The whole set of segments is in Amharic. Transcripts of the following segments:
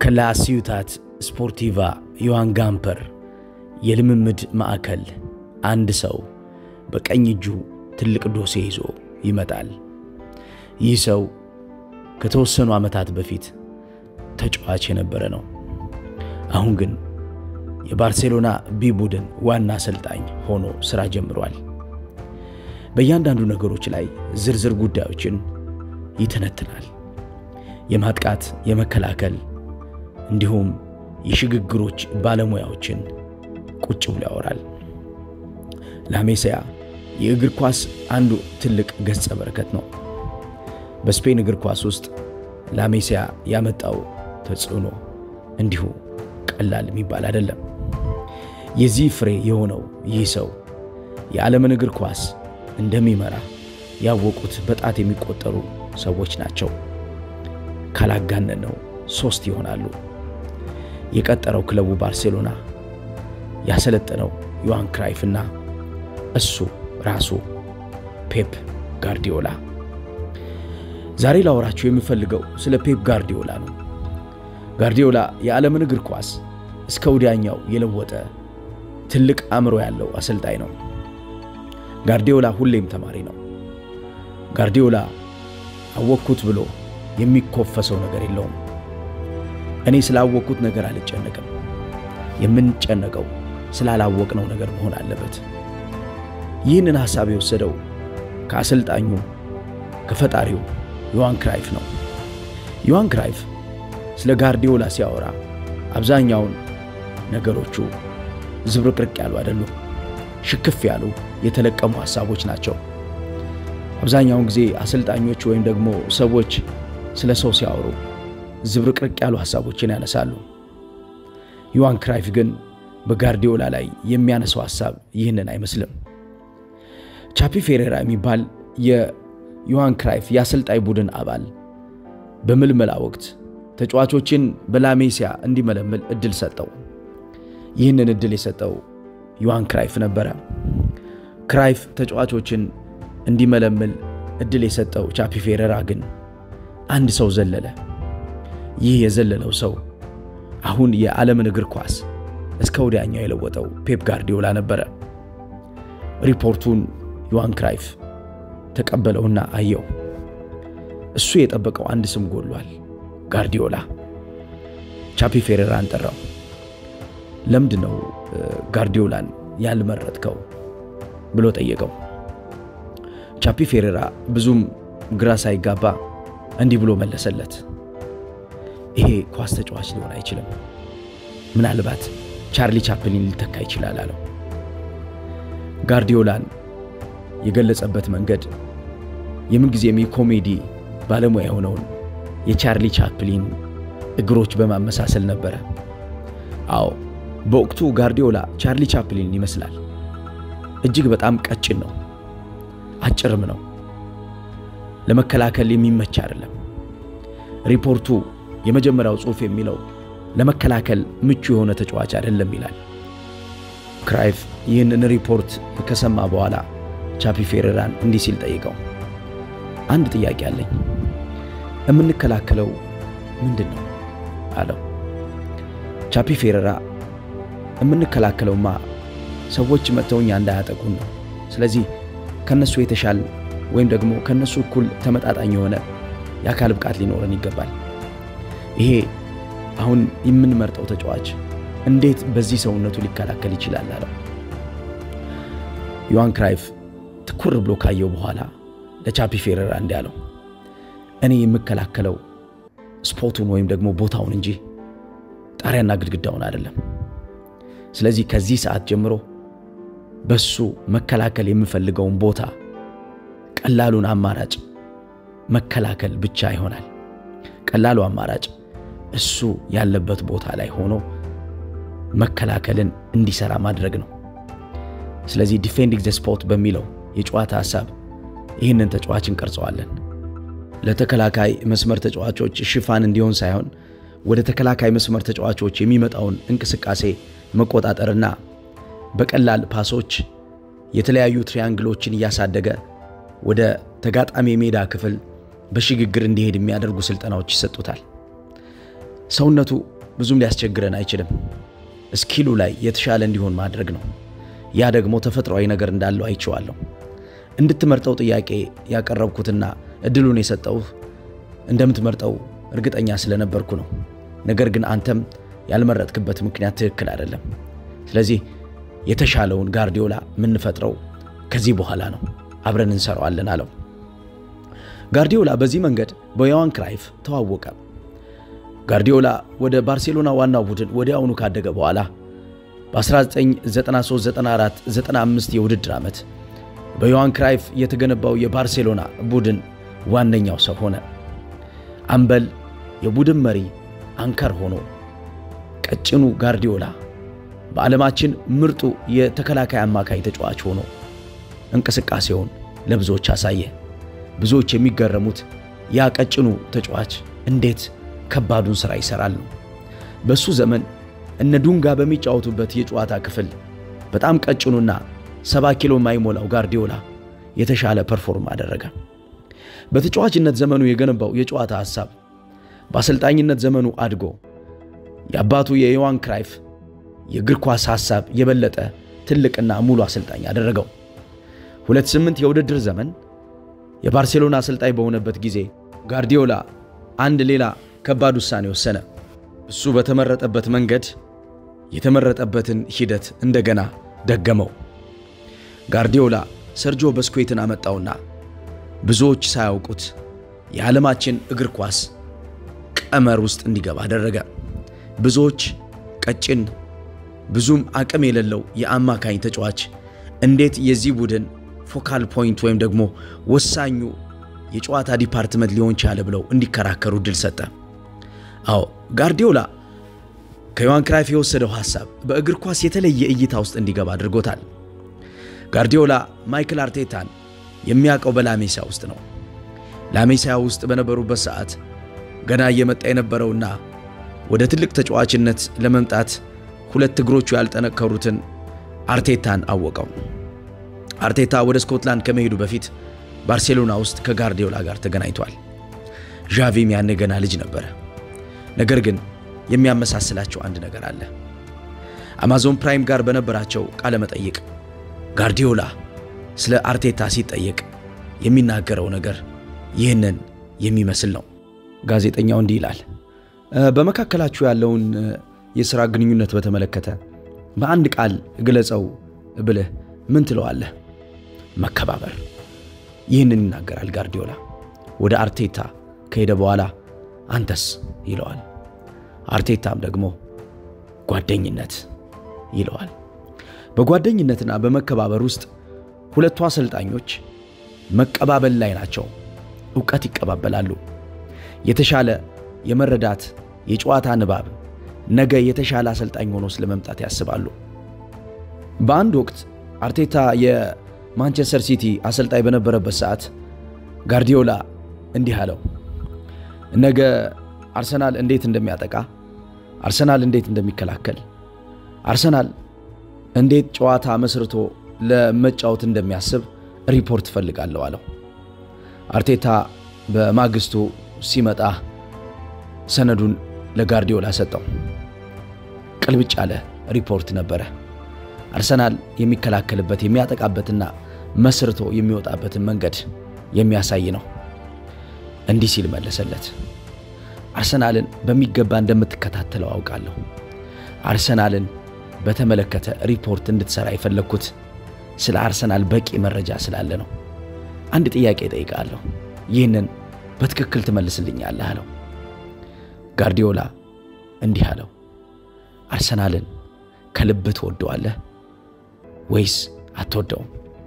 ከላ ሲዩታት ስፖርቲቫ ዮሐን ጋምፐር የልምምድ ማዕከል አንድ ሰው በቀኝ እጁ ትልቅ ዶሴ ይዞ ይመጣል። ይህ ሰው ከተወሰኑ ዓመታት በፊት ተጫዋች የነበረ ነው። አሁን ግን የባርሴሎና ቢ ቡድን ዋና አሰልጣኝ ሆኖ ስራ ጀምሯል። በእያንዳንዱ ነገሮች ላይ ዝርዝር ጉዳዮችን ይተነትናል። የማጥቃት የመከላከል እንዲሁም የሽግግሮች ባለሙያዎችን ቁጭ ብሎ ያወራል። ላሜሲያ የእግር ኳስ አንዱ ትልቅ ገጸ በረከት ነው። በስፔን እግር ኳስ ውስጥ ላሜሲያ ያመጣው ተጽዕኖ እንዲሁ ቀላል የሚባል አይደለም። የዚህ ፍሬ የሆነው ይህ ሰው የዓለምን እግር ኳስ እንደሚመራ ያወቁት በጣት የሚቆጠሩ ሰዎች ናቸው። ካላጋነነው 3 ይሆናሉ። የቀጠረው ክለቡ ባርሴሎና፣ ያሰለጠነው ዮሐን ክራይፍና እሱ ራሱ ፔፕ ጋርዲዮላ። ዛሬ ላወራችሁ የምፈልገው ስለ ፔፕ ጋርዲዮላ ነው። ጋርዲዮላ የዓለምን እግር ኳስ እስከ ወዲያኛው የለወጠ ትልቅ አእምሮ ያለው አሰልጣኝ ነው። ጋርዲዮላ ሁሌም ተማሪ ነው። ጋርዲዮላ አወቅኩት ብሎ የሚኮፈሰው ነገር የለውም። እኔ ስላወቅኩት ነገር አልጨነቅም። የምንጨነቀው ስላላወቅነው ነገር መሆን አለበት። ይህንን ሐሳብ የወሰደው ከአሰልጣኙ ከፈጣሪው ዮሐን ክራይፍ ነው። ዮሐን ክራይፍ ስለ ጋርዲዮላ ሲያወራ አብዛኛውን ነገሮቹ ዝብርቅርቅ ያሉ አይደሉም። ሽክፍ ያሉ የተለቀሙ ሐሳቦች ናቸው። አብዛኛውን ጊዜ አሰልጣኞች ወይም ደግሞ ሰዎች ስለ ሰው ሲያወሩ ዝብርቅርቅ ያሉ ሐሳቦችን ያነሳሉ። ዮሐን ክራይፍ ግን በጋርዲዮላ ላይ የሚያነሳው ሐሳብ ይህንን አይመስልም። ቻፒ ፌሬራ የሚባል የዮሐን ክራይፍ የአሰልጣኝ ቡድን አባል በምልመላ ወቅት ተጫዋቾችን በላሜሲያ እንዲመለምል እድል ሰጠው። ይህንን እድል የሰጠው ዮሐን ክራይፍ ነበረ። ክራይፍ ተጫዋቾችን እንዲመለምል እድል የሰጠው ቻፒ ፌሬራ ግን አንድ ሰው ዘለለ። ይህ የዘለለው ሰው አሁን የዓለምን እግር ኳስ እስከ ወዲያኛው የለወጠው ፔፕ ጋርዲዮላ ነበረ። ሪፖርቱን ዮሐን ክራይፍ ተቀበለውና አየው። እሱ የጠበቀው አንድ ስም ጎሏል፣ ጋርዲዮላ። ቻፒ ፌሬራን ጠራው። ለምንድነው ጋርዲዮላን ያልመረጥከው ብሎ ጠየቀው። ቻፒ ፌሬራ ብዙም ግራ ሳይጋባ እንዲህ ብሎ መለሰለት። ይሄ ኳስ ተጫዋች ሊሆን አይችልም፣ ምናልባት ቻርሊ ቻፕሊን ሊተካ ይችላል አለው። ጋርዲዮላን የገለጸበት መንገድ የምንጊዜም የኮሜዲ ባለሙያ የሆነውን የቻርሊ ቻፕሊን እግሮች በማመሳሰል ነበረ። አዎ በወቅቱ ጋርዲዮላ ቻርሊ ቻፕሊን ይመስላል። እጅግ በጣም ቀጭን ነው፣ አጭርም ነው፣ ለመከላከል የሚመች አይደለም። ሪፖርቱ የመጀመሪያው ጽሑፍ የሚለው ለመከላከል ምቹ የሆነ ተጫዋች አይደለም ይላል። ክራይፍ ይህንን ሪፖርት ከሰማ በኋላ ቻፒ ፌሬራን እንዲህ ሲል ጠይቀው፣ አንድ ጥያቄ አለኝ፣ የምንከላከለው ምንድነው አለው። ቻፒ ፌሬራ የምንከላከለውማ ሰዎች መተውኛ እንዳያጠቁን ነው። ስለዚህ ከነሱ የተሻለ ወይም ደግሞ ከነሱ እኩል ተመጣጣኝ የሆነ የአካል ብቃት ሊኖረን ይገባል። ይሄ አሁን የምንመርጠው ተጫዋች እንዴት በዚህ ሰውነቱ ሊከላከል ይችላል አለው። ዮሐን ክራይፍ ትኩር ብሎ ካየው በኋላ ለቻፒ ፌሬራ እንዲህ አለው፣ እኔ የምከላከለው ስፖርቱን ወይም ደግሞ ቦታውን እንጂ ጣሪያና ግድግዳውን አይደለም። ስለዚህ ከዚህ ሰዓት ጀምሮ በሱ መከላከል የምፈልገውን ቦታ ቀላሉን አማራጭ መከላከል ብቻ ይሆናል። ቀላሉ አማራጭ እሱ ያለበት ቦታ ላይ ሆኖ መከላከልን እንዲሰራ ማድረግ ነው። ስለዚህ ዲፌንዲንግ ዘ ስፖርት በሚለው የጨዋታ ሐሳብ ይህንን ተጫዋች እንቀርጸዋለን። ለተከላካይ መስመር ተጫዋቾች ሽፋን እንዲሆን ሳይሆን ወደ ተከላካይ መስመር ተጫዋቾች የሚመጣውን እንቅስቃሴ መቆጣጠርና በቀላል ፓሶች የተለያዩ ትሪያንግሎችን ያሳደገ ወደ ተጋጣሚ ሜዳ ክፍል በሽግግር እንዲሄድ የሚያደርጉ ስልጠናዎች ይሰጡታል። ሰውነቱ ብዙም ሊያስቸግረን አይችልም ስኪሉ ላይ የተሻለ እንዲሆን ማድረግ ነው ያ ደግሞ ተፈጥሯዊ ነገር እንዳለው አይቼዋለሁ እንድትመርጠው ጥያቄ ያቀረብኩትና እድሉን የሰጠው እንደምትመርጠው እርግጠኛ ስለነበርኩ ነው ነገር ግን አንተም ያልመረጥክበት ምክንያት ትክክል አይደለም ስለዚህ የተሻለውን ጋርዲዮላ ምን ፈጥረው ከዚህ በኋላ ነው አብረን እንሰራዋለን አለው ጋርዲዮላ በዚህ መንገድ በዮሃን ክራይፍ ተዋወቀ ጋርዲዮላ ወደ ባርሴሎና ዋናው ቡድን ወዲያውኑ ካደገ በኋላ በ1993-94-95 የውድድር ዓመት በዮሃን ክራይፍ የተገነባው የባርሴሎና ቡድን ዋነኛው ሰው ሆነ አምበል የቡድን መሪ አንከር ሆኖ ቀጭኑ ጋርዲዮላ በዓለማችን ምርጡ የተከላካይ አማካይ ተጫዋች ሆኖ እንቅስቃሴውን ለብዙዎች አሳየ ብዙዎች የሚገረሙት ያ ቀጭኑ ተጫዋች እንዴት ከባዱን ሥራ ይሰራል ነው በሱ ዘመን እነ ዱንጋ በሚጫወቱበት የጨዋታ ክፍል በጣም ቀጭኑና 70 ኪሎ ማይሞላው ጋርዲዮላ የተሻለ ፐርፎርም አደረገ በተጫዋችነት ዘመኑ የገነባው የጨዋታ ሐሳብ በአሰልጣኝነት ዘመኑ አድጎ ያባቱ የዮሃን ክራይፍ የእግር ኳስ ሐሳብ የበለጠ ትልቅና ሙሉ አሰልጣኝ አደረገው 28 የውድድር ዘመን የባርሴሎና አሰልጣኝ በሆነበት ጊዜ ጋርዲዮላ አንድ ሌላ ከባድ ውሳኔ ወሰነ እሱ በተመረጠበት መንገድ የተመረጠበትን ሂደት እንደገና ደገመው ጋርዲዮላ ሰርጂዮ በስኩዌትን አመጣውና ብዙዎች ሳያውቁት የዓለማችን እግር ኳስ ቀመር ውስጥ እንዲገባ አደረገ ብዙዎች ቀጭን ብዙም አቅም የሌለው የአማካኝ ተጫዋች እንዴት የዚህ ቡድን ፎካል ፖይንት ወይም ደግሞ ወሳኙ የጨዋታ ዲፓርትመንት ሊሆን ይችላል ብለው እንዲከራከሩ ድል ሰጠ አዎ ጋርዲዮላ ከዮሃን ክራይፍ የወሰደው ሐሳብ በእግር ኳስ የተለየ እይታ ውስጥ እንዲገባ አድርጎታል ጋርዲዮላ ማይክል አርቴታን የሚያቀው በላሜሲያ ውስጥ ነው ላሜሲያ ውስጥ በነበሩበት ሰዓት ገና እየመጣ የነበረውና ወደ ትልቅ ተጫዋችነት ለመምጣት ሁለት እግሮቹ ያልጠነከሩትን አርቴታን አወቀው አርቴታ ወደ ስኮትላንድ ከመሄዱ በፊት ባርሴሎና ውስጥ ከጋርዲዮላ ጋር ተገናኝቷል ዣቪም ያኔ ገና ልጅ ነበር ነገር ግን የሚያመሳስላቸው አንድ ነገር አለ አማዞን ፕራይም ጋር በነበራቸው ቃለ መጠይቅ ጋርዲዮላ ስለ አርቴታ ሲጠየቅ የሚናገረው ነገር ይህንን የሚመስል ነው ጋዜጠኛው እንዲህ ይላል በመካከላችሁ ያለውን የሥራ ግንኙነት በተመለከተ በአንድ ቃል ግለጸው ብለህ ምን ትለዋለህ መከባበር ይህንን ይናገራል ጋርዲዮላ ወደ አርቴታ ከሄደ በኋላ አንተስ ይለዋል አርቴታም ደግሞ ጓደኝነት ይለዋል በጓደኝነትና በመከባበር ውስጥ ሁለቱ አሰልጣኞች መቀባበል ላይ ናቸው ዕውቀት ይቀባበላሉ የተሻለ የመረዳት የጨዋታ ንባብ ነገ የተሻለ አሰልጣኝ ሆኖ ስለመምጣት ያስባሉ በአንድ ወቅት አርቴታ የማንቸስተር ሲቲ አሰልጣኝ በነበረበት ሰዓት ጋርዲዮላ እንዲህ አለው ነገ አርሰናል እንዴት እንደሚያጠቃ አርሰናል እንዴት እንደሚከላከል አርሰናል እንዴት ጨዋታ መስርቶ ለመጫወት እንደሚያስብ ሪፖርት ፈልጋለሁ አለው አርቴታ በማግስቱ ሲመጣ ሰነዱን ለጋርዲዮላ ሰጠው ቅልብጭ ያለ ሪፖርት ነበረ አርሰናል የሚከላከልበት የሚያጠቃበትና መስርቶ የሚወጣበትን መንገድ የሚያሳይ ነው እንዲህ ሲል መለሰለት አርሰናልን በሚገባ እንደምትከታተለው አውቃለሁ አርሰናልን በተመለከተ ሪፖርት እንድትሰራ የፈለኩት ስለ አርሰናል በቂ መረጃ ስላለ ነው አንድ ጥያቄ ጠይቃለሁ ይህንን በትክክል ትመልስልኛለህ አለው ጋርዲዮላ እንዲህ አለው አርሰናልን ከልብ ትወደዋለህ ወይስ አትወደውም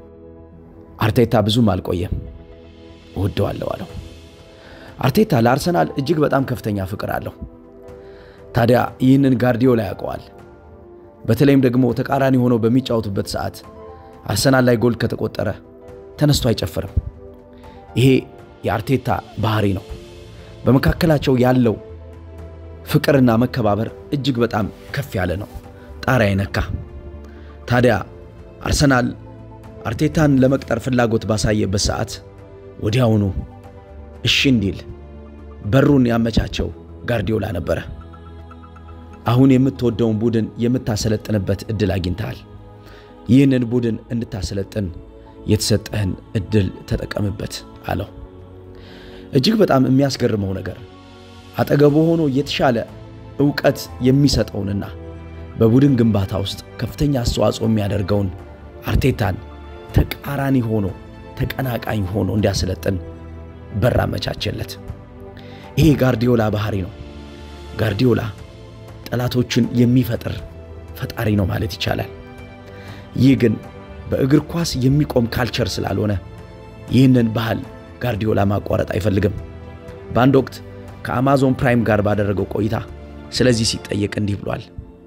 አርቴታ ብዙም አልቆየም ወደዋለሁ አለው አርቴታ ለአርሰናል እጅግ በጣም ከፍተኛ ፍቅር አለው ታዲያ ይህንን ጋርዲዮላ ያውቀዋል በተለይም ደግሞ ተቃራኒ ሆኖ በሚጫወቱበት ሰዓት አርሰናል ላይ ጎል ከተቆጠረ ተነስቶ አይጨፍርም ይሄ የአርቴታ ባህሪ ነው በመካከላቸው ያለው ፍቅርና መከባበር እጅግ በጣም ከፍ ያለ ነው ጣሪያ ይነካ ታዲያ አርሰናል አርቴታን ለመቅጠር ፍላጎት ባሳየበት ሰዓት ወዲያውኑ እሺ እንዲል በሩን ያመቻቸው ጋርዲዮላ ነበር አሁን የምትወደውን ቡድን የምታሰለጥንበት እድል አግኝተሃል። ይህንን ቡድን እንድታሰለጥን የተሰጠህን እድል ተጠቀምበት አለው። እጅግ በጣም የሚያስገርመው ነገር አጠገቡ ሆኖ የተሻለ ዕውቀት የሚሰጠውንና በቡድን ግንባታ ውስጥ ከፍተኛ አስተዋጽኦ የሚያደርገውን አርቴታን ተቃራኒ ሆኖ ተቀናቃኝ ሆኖ እንዲያሰለጥን በር አመቻቸለት። ይሄ ጋርዲዮላ ባህሪ ነው። ጋርዲዮላ ጠላቶችን የሚፈጥር ፈጣሪ ነው ማለት ይቻላል። ይህ ግን በእግር ኳስ የሚቆም ካልቸር ስላልሆነ ይህንን ባህል ጋርዲዮላ ማቋረጥ አይፈልግም። በአንድ ወቅት ከአማዞን ፕራይም ጋር ባደረገው ቆይታ ስለዚህ ሲጠየቅ እንዲህ ብሏል።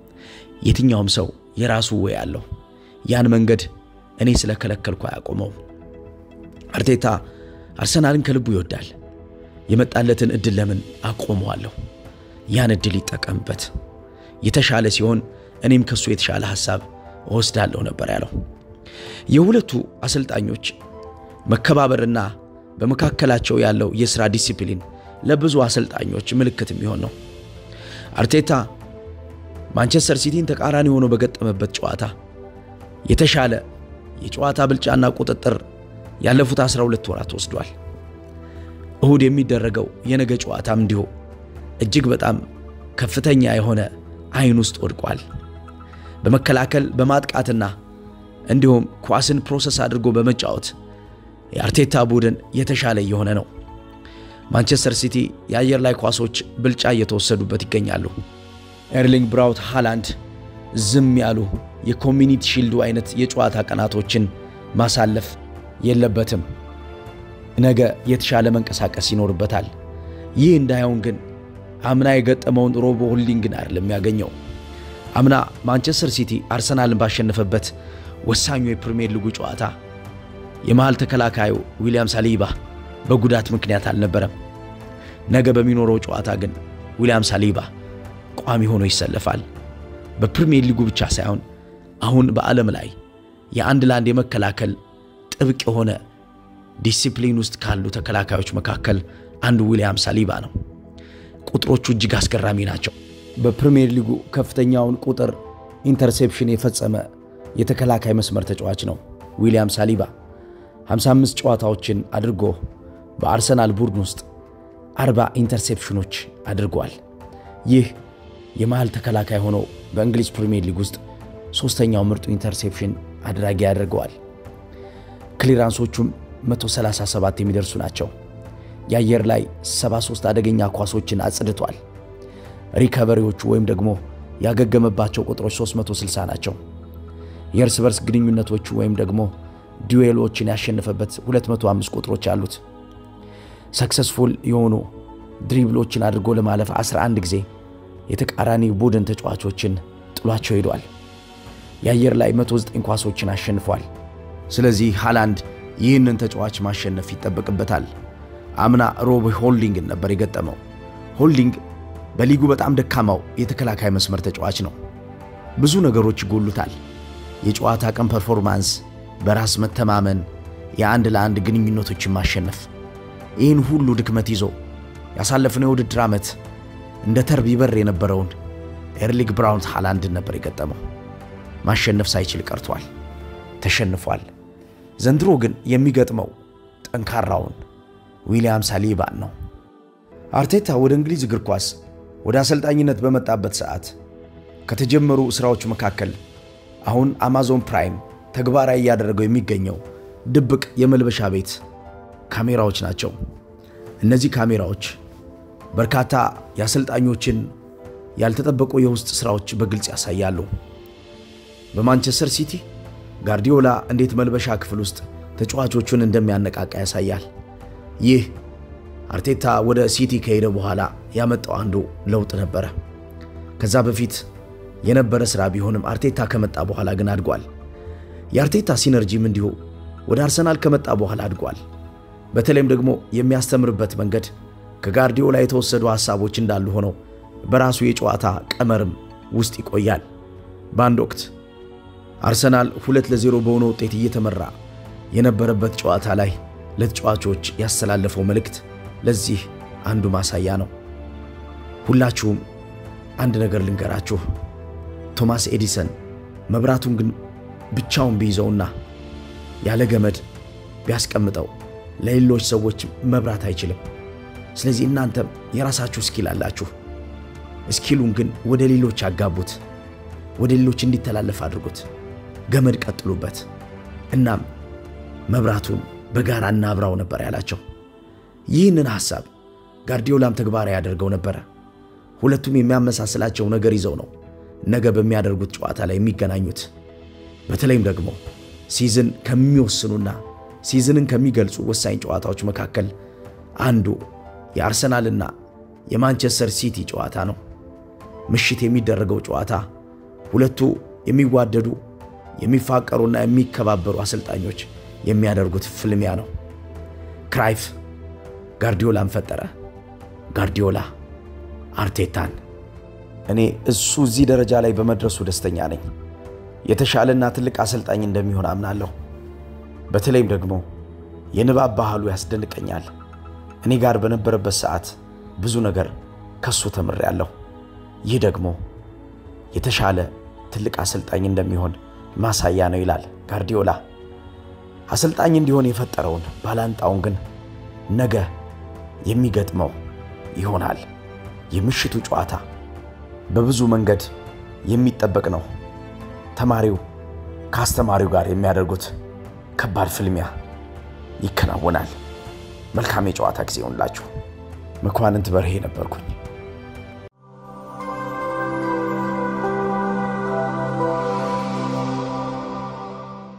የትኛውም ሰው የራሱ ወይ አለው። ያን መንገድ እኔ ስለከለከልኩ አያቆመው። አርቴታ አርሰናልን ከልቡ ይወዳል። የመጣለትን እድል ለምን አቆመዋለሁ? ያን እድል ይጠቀምበት። የተሻለ ሲሆን እኔም ከሱ የተሻለ ሐሳብ ወስዳለሁ ነበር ያለው። የሁለቱ አሰልጣኞች መከባበርና በመካከላቸው ያለው የሥራ ዲሲፕሊን ለብዙ አሰልጣኞች ምልክት የሚሆን ነው። አርቴታ ማንቸስተር ሲቲን ተቃራኒ ሆኖ በገጠመበት ጨዋታ የተሻለ የጨዋታ ብልጫና ቁጥጥር ያለፉት 12 ወራት ወስዷል። እሁድ የሚደረገው የነገ ጨዋታም እንዲሁ እጅግ በጣም ከፍተኛ የሆነ አይን ውስጥ ወድቋል። በመከላከል በማጥቃትና እንዲሁም ኳስን ፕሮሰስ አድርጎ በመጫወት የአርቴታ ቡድን የተሻለ የሆነ ነው። ማንቸስተር ሲቲ የአየር ላይ ኳሶች ብልጫ እየተወሰዱበት ይገኛሉ። ኤርሊንግ ብራውት ሃላንድ ዝም ያሉ የኮሚኒቲ ሺልዱ አይነት የጨዋታ ቀናቶችን ማሳለፍ የለበትም። ነገ የተሻለ መንቀሳቀስ ይኖርበታል። ይህ እንዳይሆን ግን አምና የገጠመውን ሮቦ ሆልዲንግን አይደለም ያገኘው። አምና ማንቸስተር ሲቲ አርሰናልን ባሸነፈበት ወሳኙ የፕሪሚየር ሊጉ ጨዋታ የመሃል ተከላካዩ ዊሊያም ሳሊባ በጉዳት ምክንያት አልነበረም። ነገ በሚኖረው ጨዋታ ግን ዊሊያም ሳሊባ ቋሚ ሆኖ ይሰለፋል። በፕሪሚየር ሊጉ ብቻ ሳይሆን አሁን በዓለም ላይ የአንድ ለአንድ የመከላከል ጥብቅ የሆነ ዲሲፕሊን ውስጥ ካሉ ተከላካዮች መካከል አንዱ ዊሊያም ሳሊባ ነው። ቁጥሮቹ እጅግ አስገራሚ ናቸው። በፕሪሚየር ሊጉ ከፍተኛውን ቁጥር ኢንተርሴፕሽን የፈጸመ የተከላካይ መስመር ተጫዋች ነው ዊሊያም ሳሊባ። 55 ጨዋታዎችን አድርጎ በአርሰናል ቡድን ውስጥ 40 ኢንተርሴፕሽኖች አድርጓል። ይህ የመሃል ተከላካይ ሆኖ በእንግሊዝ ፕሪሚየር ሊግ ውስጥ ሶስተኛው ምርጡ ኢንተርሴፕሽን አድራጊ ያደርገዋል። ክሊራንሶቹም 137 የሚደርሱ ናቸው። የአየር ላይ 73 አደገኛ ኳሶችን አጽድቷል። ሪከቨሪዎቹ ወይም ደግሞ ያገገመባቸው ቁጥሮች 360 ናቸው። የእርስ በርስ ግንኙነቶቹ ወይም ደግሞ ዱዌሎችን ያሸነፈበት 205 ቁጥሮች አሉት። ሰክሰስፉል የሆኑ ድሪብሎችን አድርጎ ለማለፍ 11 ጊዜ የተቃራኒ ቡድን ተጫዋቾችን ጥሏቸው ሄዷል። የአየር ላይ 109 ኳሶችን አሸንፏል። ስለዚህ ሃላንድ ይህንን ተጫዋች ማሸነፍ ይጠበቅበታል። አምና ሮብ ሆልዲንግ ነበር የገጠመው። ሆልዲንግ በሊጉ በጣም ደካማው የተከላካይ መስመር ተጫዋች ነው። ብዙ ነገሮች ይጎሉታል። የጨዋታ ቀን ፐርፎርማንስ፣ በራስ መተማመን፣ የአንድ ለአንድ ግንኙነቶችን ማሸነፍ። ይህን ሁሉ ድክመት ይዞ ያሳለፈው የውድድር ዓመት እንደ ተርብ ይበር የነበረውን ኤርሊንግ ብራውት ሃላንድን ነበር የገጠመው። ማሸነፍ ሳይችል ቀርቷል፣ ተሸንፏል። ዘንድሮ ግን የሚገጥመው ጠንካራውን ዊሊያም ሳሊባን ነው። አርቴታ ወደ እንግሊዝ እግር ኳስ ወደ አሰልጣኝነት በመጣበት ሰዓት ከተጀመሩ ስራዎች መካከል አሁን አማዞን ፕራይም ተግባራዊ ያደረገው የሚገኘው ድብቅ የመልበሻ ቤት ካሜራዎች ናቸው። እነዚህ ካሜራዎች በርካታ የአሰልጣኞችን ያልተጠበቁ የውስጥ ስራዎች በግልጽ ያሳያሉ። በማንቸስተር ሲቲ ጋርዲዮላ እንዴት መልበሻ ክፍል ውስጥ ተጫዋቾቹን እንደሚያነቃቃ ያሳያል። ይህ አርቴታ ወደ ሲቲ ከሄደ በኋላ ያመጣው አንዱ ለውጥ ነበር። ከዛ በፊት የነበረ ስራ ቢሆንም አርቴታ ከመጣ በኋላ ግን አድጓል። የአርቴታ ሲነርጂም እንዲሁ ወደ አርሰናል ከመጣ በኋላ አድጓል። በተለይም ደግሞ የሚያስተምርበት መንገድ ከጋርዲዮላ የተወሰዱ ሐሳቦች እንዳሉ ሆነው በራሱ የጨዋታ ቀመርም ውስጥ ይቆያል። በአንድ ወቅት አርሰናል 2-0 በሆነ ውጤት እየተመራ የነበረበት ጨዋታ ላይ ለተጫዋቾች ያስተላለፈው መልእክት ለዚህ አንዱ ማሳያ ነው። ሁላችሁም አንድ ነገር ልንገራችሁ ቶማስ ኤዲሰን መብራቱን ግን ብቻውን ቢይዘውና ያለ ገመድ ቢያስቀምጠው ለሌሎች ሰዎች መብራት አይችልም ስለዚህ እናንተም የራሳችሁ ስኪል አላችሁ ስኪሉን ግን ወደ ሌሎች አጋቡት ወደ ሌሎች እንዲተላለፍ አድርጉት ገመድ ቀጥሉበት እናም መብራቱን በጋራ እናብራው ነበር ያላቸው ይህንን ሐሳብ ጋርዲዮላም ተግባራዊ ያደርገው ነበር ሁለቱም የሚያመሳስላቸው ነገር ይዘው ነው ነገ በሚያደርጉት ጨዋታ ላይ የሚገናኙት በተለይም ደግሞ ሲዝን ከሚወስኑና ሲዝንን ከሚገልጹ ወሳኝ ጨዋታዎች መካከል አንዱ የአርሰናልና የማንቸስተር ሲቲ ጨዋታ ነው ምሽት የሚደረገው ጨዋታ ሁለቱ የሚዋደዱ የሚፋቀሩና የሚከባበሩ አሰልጣኞች የሚያደርጉት ፍልሚያ ነው ክራይፍ ጋርዲዮላን ፈጠረ ጋርዲዮላ አርቴታን እኔ እሱ እዚህ ደረጃ ላይ በመድረሱ ደስተኛ ነኝ የተሻለና ትልቅ አሰልጣኝ እንደሚሆን አምናለሁ በተለይም ደግሞ የንባብ ባህሉ ያስደንቀኛል እኔ ጋር በነበረበት ሰዓት ብዙ ነገር ከሱ ተምሬያለሁ ይህ ደግሞ የተሻለ ትልቅ አሰልጣኝ እንደሚሆን ማሳያ ነው ይላል ጋርዲዮላ አሰልጣኝ እንዲሆን የፈጠረውን ባላንጣውን ግን ነገ የሚገጥመው ይሆናል የምሽቱ ጨዋታ በብዙ መንገድ የሚጠበቅ ነው ተማሪው ካስተማሪው ጋር የሚያደርጉት ከባድ ፍልሚያ ይከናወናል መልካም የጨዋታ ጊዜ ይሁንላችሁ መኳንንት በርሄ ነበርኩኝ